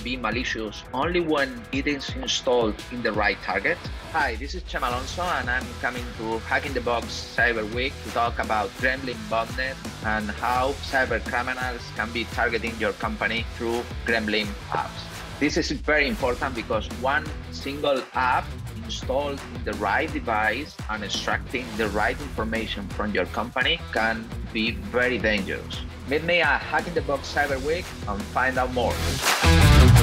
be malicious only when it is installed in the right target. Hi, this is Chema Alonso, and I'm coming to Hack in the Box Cyber Week to talk about Gremlin botnet and how cyber criminals can be targeting your company through Gremlin apps. This is very important because one single app installed in the right device and extracting the right information from your company can be very dangerous. Meet me at Hack in the Box Cyber Week and find out more.